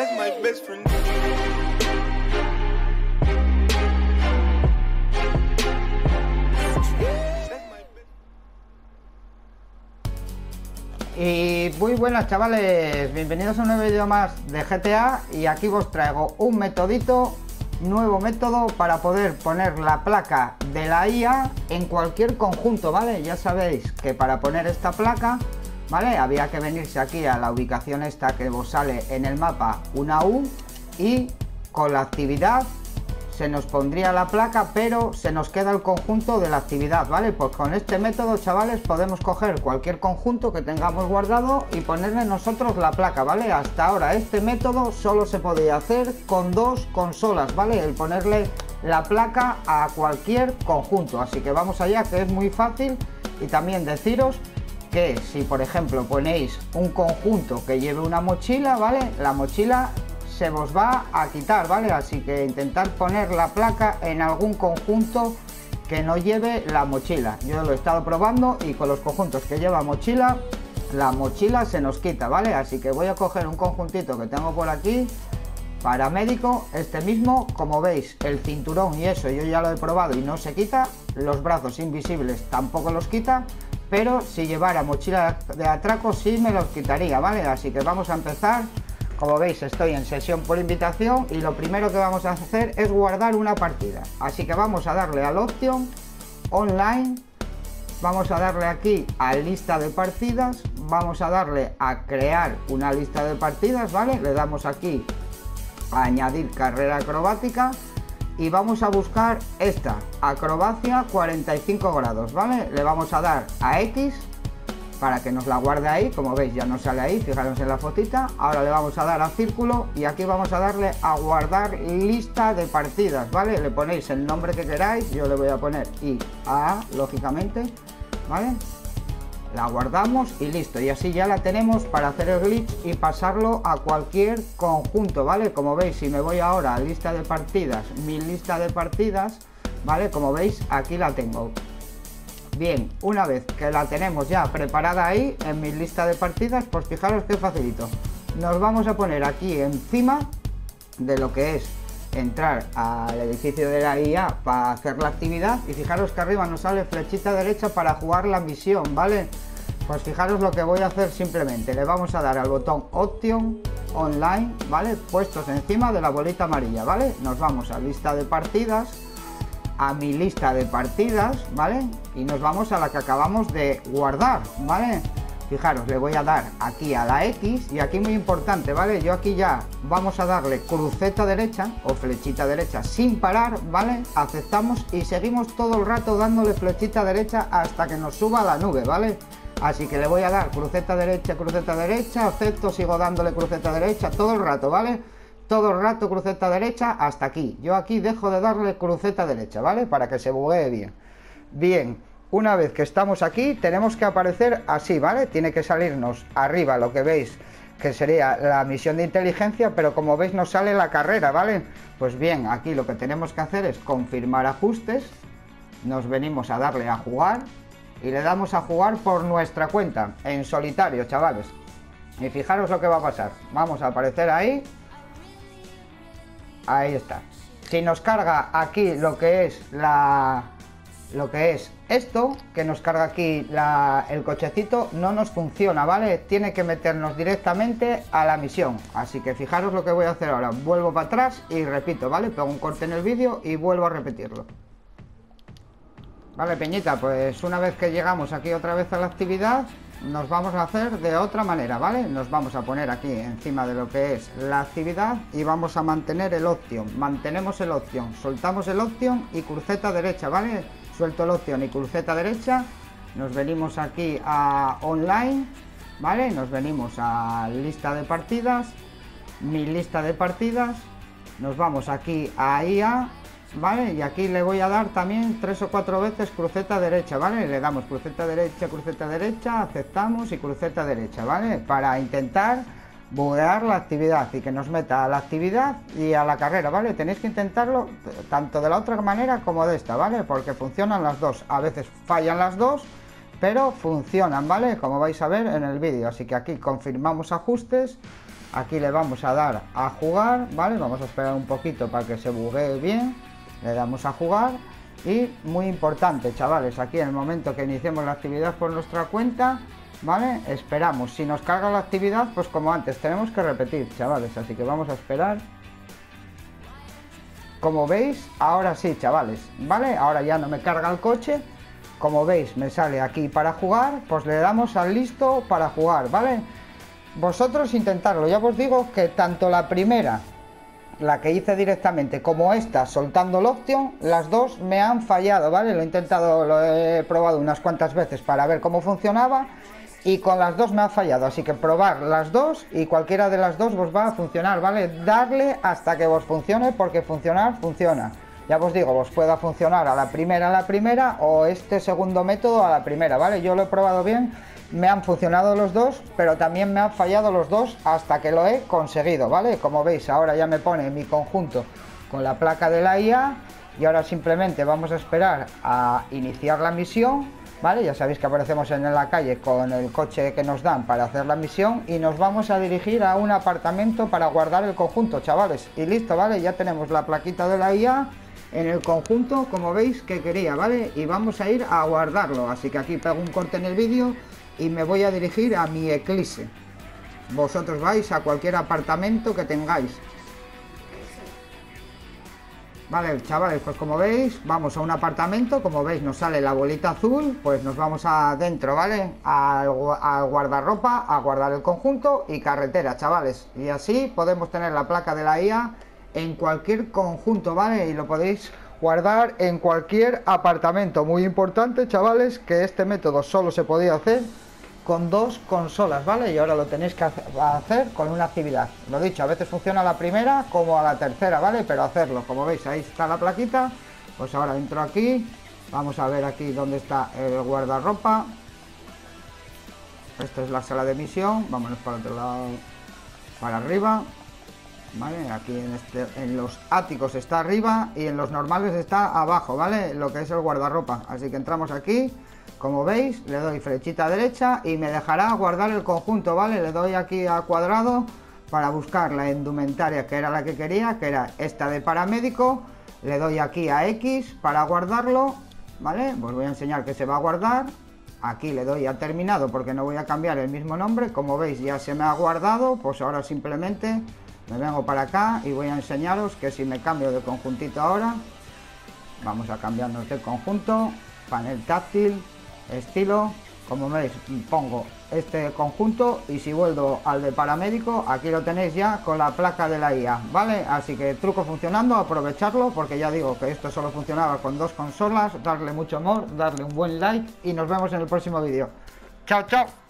That's my best friend. Y muy buenas chavales, bienvenidos a un nuevo vídeo más de GTA. Y aquí os traigo un nuevo método para poder poner la placa de la IA en cualquier conjunto, ¿vale? Ya sabéis que para poner esta placa, ¿vale? Había que venirse aquí a la ubicación esta que os sale en el mapa, una U, y con la actividad se nos pondría la placa, pero se nos queda el conjunto de la actividad, ¿vale? Pues con este método, chavales, podemos coger cualquier conjunto que tengamos guardado y ponerle nosotros la placa, ¿vale? Hasta ahora este método solo se podía hacer con dos consolas, ¿vale? El ponerle la placa a cualquier conjunto, así que vamos allá, que es muy fácil. Y también deciros que si por ejemplo ponéis un conjunto que lleve una mochila, ¿vale? La mochila se os va a quitar, ¿vale? Así que intentar poner la placa en algún conjunto que no lleve la mochila. Yo lo he estado probando y con los conjuntos que lleva mochila, la mochila se nos quita, ¿vale? Así que voy a coger un conjuntito que tengo por aquí, paramédico, este mismo. Como veis, el cinturón y eso yo ya lo he probado y no se quita. Los brazos invisibles tampoco los quita, pero si llevara mochila de atraco sí me los quitaría, ¿vale? Así que vamos a empezar. Como veis, estoy en sesión por invitación y lo primero que vamos a hacer es guardar una partida. Así que vamos a darle al option online, vamos a darle aquí a lista de partidas, vamos a darle a crear una lista de partidas, ¿vale? Le damos aquí a añadir carrera acrobática y vamos a buscar esta, acrobacia 45 grados, ¿vale? Le vamos a dar a X para que nos la guarde ahí. Como veis, ya nos sale ahí, fijaros en la fotita. Ahora le vamos a dar a círculo y aquí vamos a darle a guardar lista de partidas, ¿vale? Le ponéis el nombre que queráis, yo le voy a poner IA, lógicamente, ¿vale? La guardamos y listo, y así ya la tenemos para hacer el glitch y pasarlo a cualquier conjunto, ¿vale? Como veis, si me voy ahora a lista de partidas, mi lista de partidas, ¿vale? Como veis, aquí la tengo. Bien, una vez que la tenemos ya preparada ahí en mi lista de partidas, pues fijaros qué facilito. Nos vamos a poner aquí encima de lo que es entrar al edificio de la IA para hacer la actividad, y fijaros que arriba nos sale flechita derecha para jugar la misión, ¿vale? Pues fijaros lo que voy a hacer simplemente. Le vamos a dar al botón Option Online, ¿vale? Puestos encima de la bolita amarilla, ¿vale? Nos vamos a lista de partidas, a mi lista de partidas, ¿vale? Y nos vamos a la que acabamos de guardar, ¿vale? Fijaros, le voy a dar aquí a la X y aquí muy importante, ¿vale? Yo aquí ya vamos a darle cruceta derecha o flechita derecha sin parar, ¿vale? Aceptamos y seguimos todo el rato dándole flechita derecha hasta que nos suba a la nube, ¿vale? Así que le voy a dar cruceta derecha, acepto, sigo dándole cruceta derecha todo el rato, ¿vale? Todo el rato cruceta derecha hasta aquí. Yo aquí dejo de darle cruceta derecha, ¿vale? Para que se buguee bien. Bien, una vez que estamos aquí tenemos que aparecer así, ¿vale? Tiene que salirnos arriba lo que veis que sería la misión de inteligencia, pero como veis nos sale la carrera, ¿vale? Pues bien, aquí lo que tenemos que hacer es confirmar ajustes. Nos venimos a darle a jugar y le damos a jugar por nuestra cuenta, en solitario, chavales. Y fijaros lo que va a pasar. Vamos a aparecer ahí. Ahí está. Si nos carga aquí lo que es esto, que nos carga aquí el cochecito, no nos funciona, ¿vale? Tiene que meternos directamente a la misión. Así que fijaros lo que voy a hacer ahora. Vuelvo para atrás y repito, ¿vale? Pongo un corte en el vídeo y vuelvo a repetirlo. Vale, peñita, pues una vez que llegamos aquí otra vez a la actividad, nos vamos a hacer de otra manera, ¿vale? Nos vamos a poner aquí encima de lo que es la actividad y vamos a mantener el option. Mantenemos el option, soltamos el option y cruceta derecha, ¿vale? Suelto el option y cruceta derecha. Nos venimos aquí a online, ¿vale? Nos venimos a lista de partidas, mi lista de partidas. Nos vamos aquí a IA, ¿vale? Y aquí le voy a dar también 3 o 4 veces cruceta derecha, ¿vale? Le damos cruceta derecha, aceptamos y cruceta derecha, ¿vale? Para intentar buguear la actividad y que nos meta a la actividad y a la carrera, ¿vale? Tenéis que intentarlo tanto de la otra manera como de esta, ¿vale? Porque funcionan las dos. A veces fallan las dos, pero funcionan, ¿vale? Como vais a ver en el vídeo. Así que aquí confirmamos ajustes. Aquí le vamos a dar a jugar, ¿vale? Vamos a esperar un poquito para que se buguee bien. Le damos a jugar. Y muy importante, chavales, aquí en el momento que iniciemos la actividad por nuestra cuenta, ¿vale? Esperamos. Si nos carga la actividad, pues como antes, tenemos que repetir, chavales. Así que vamos a esperar. Como veis, ahora sí, chavales, ¿vale? Ahora ya no me carga el coche. Como veis, me sale aquí para jugar. Pues le damos al listo para jugar, ¿vale? Vosotros intentarlo. Ya os digo que tanto la primera, la que hice directamente, como esta soltando el option, las dos me han fallado, ¿vale? Lo he intentado, lo he probado unas cuantas veces para ver cómo funcionaba y con las dos me ha fallado, así que probar las dos y cualquiera de las dos os va a funcionar, ¿vale? Darle hasta que os funcione, porque funcionar, funciona. Ya os digo, os pueda funcionar a la primera o este segundo método a la primera, ¿vale? Yo lo he probado bien. Me han funcionado los dos, pero también me han fallado los dos hasta que lo he conseguido, ¿vale? Como veis, ahora ya me pone mi conjunto con la placa de la IA y ahora simplemente vamos a esperar a iniciar la misión, ¿vale? Ya sabéis que aparecemos en la calle con el coche que nos dan para hacer la misión y nos vamos a dirigir a un apartamento para guardar el conjunto, chavales. Y listo, ¿vale? Ya tenemos la plaquita de la IA en el conjunto, como veis que quería, ¿vale? Y vamos a ir a guardarlo, así que aquí pego un corte en el vídeo y me voy a dirigir a mi Eclipse. Vosotros vais a cualquier apartamento que tengáis. Vale, chavales, pues como veis, vamos a un apartamento. Como veis nos sale la bolita azul. Pues nos vamos adentro, ¿vale? Al guardarropa, a guardar el conjunto y carretera, chavales. Y así podemos tener la placa de la IA en cualquier conjunto, ¿vale? Y lo podéis guardar en cualquier apartamento. Muy importante, chavales, que este método solo se podía hacer con dos consolas, ¿vale? Y ahora lo tenéis que hacer con una actividad. Lo dicho, a veces funciona a la primera como a la tercera, ¿vale? Pero hacerlo, como veis, ahí está la plaquita. Pues ahora entro aquí. Vamos a ver aquí dónde está el guardarropa. Esta es la sala de misión. Vámonos para el otro lado, para arriba. ¿Vale? Aquí en los áticos está arriba y en los normales está abajo, ¿vale? Lo que es el guardarropa. Así que entramos aquí, como veis, le doy flechita derecha y me dejará guardar el conjunto, ¿vale? Le doy aquí a cuadrado para buscar la indumentaria que era la que quería, que era esta de paramédico. Le doy aquí a X para guardarlo, ¿vale? Os voy a enseñar que se va a guardar. Aquí le doy a terminado porque no voy a cambiar el mismo nombre. Como veis ya se me ha guardado, pues ahora simplemente me vengo para acá y voy a enseñaros que si me cambio de conjuntito ahora, vamos a cambiarnos de conjunto, panel táctil, estilo, como veis pongo este conjunto y si vuelvo al de paramédico, aquí lo tenéis ya con la placa de la IA, ¿vale? Así que truco funcionando, aprovecharlo, porque ya digo que esto solo funcionaba con dos consolas. Darle mucho amor, darle un buen like y nos vemos en el próximo vídeo. Chao, chao.